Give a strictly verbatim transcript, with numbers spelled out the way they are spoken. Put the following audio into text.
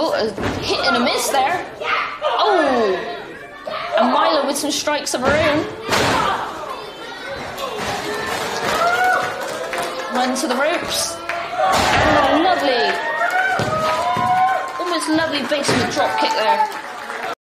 Oh, a hit and a miss there. Oh! And Myla with some strikes of her own. Run to the ropes. And a lovely, almost lovely basement drop kick there.